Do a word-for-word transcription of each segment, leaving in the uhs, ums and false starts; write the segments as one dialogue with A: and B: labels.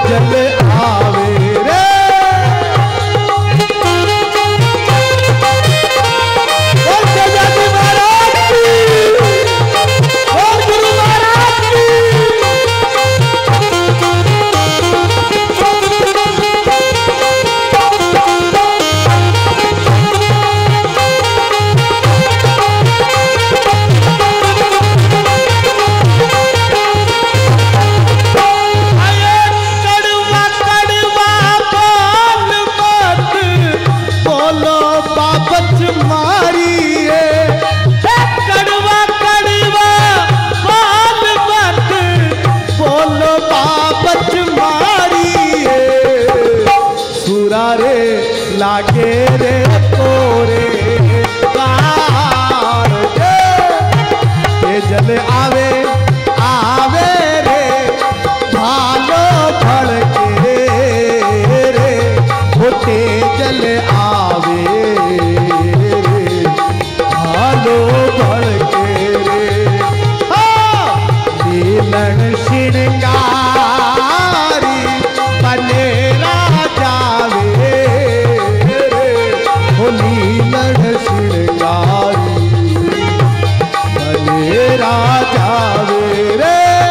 A: जल आवे रे। लागे रे तोरे कार के जल आवे आवे रे भालो भड़के रे होते जल आवे रे भालो भड़के रे। नीलन श्रृंगारी बने राजावे नीलन श्रृंगारी बने राजा रे।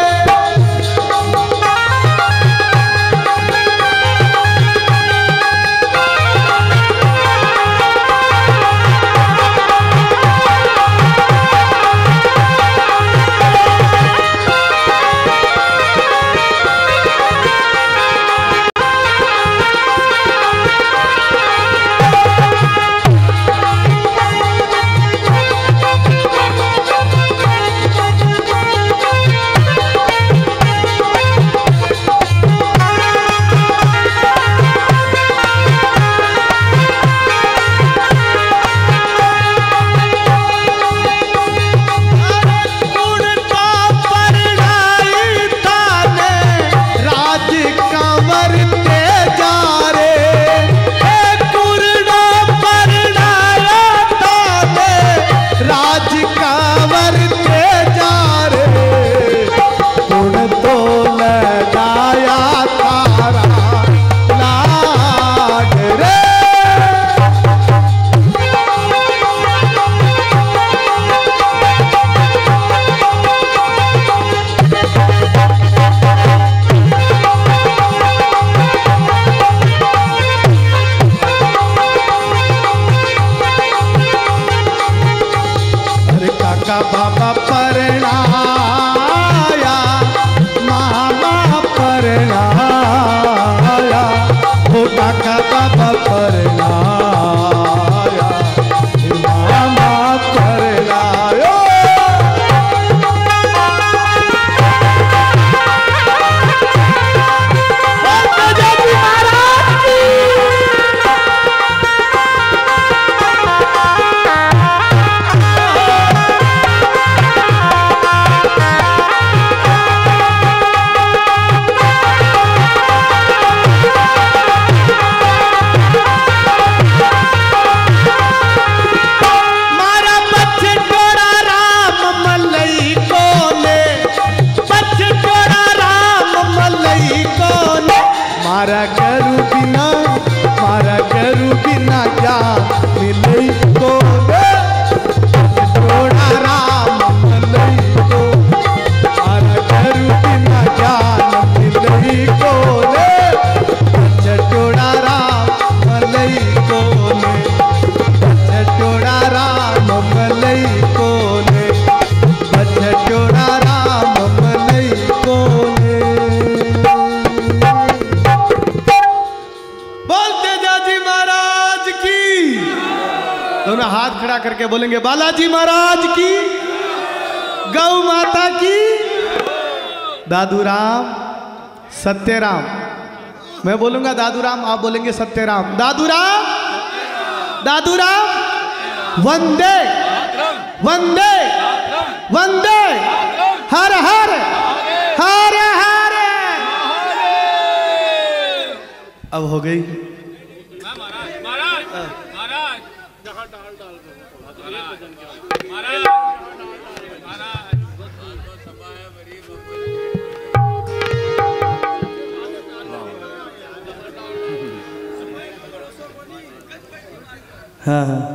A: बाबा परणाया मामा परणाया हो काका बाबा परणाया मामा परणायो। मारा करू बिना मारा करू बिना क्या मिले को थोड़ा राम मिले को मारा करू बिना क्या मिले को थोड़ा राम मिले को थोड़ा राम मिले को थोड़ा राम मिले को। दोनों हाथ खड़ा करके बोलेंगे बालाजी महाराज की, गौ माता की, दादूराम सत्यराम। मैं बोलूंगा दादूराम, आप बोलेंगे सत्यराम। दादूराम दादूराम वंदे वंदे वंदे हर हर हर हर। अब हो गई
B: हाँ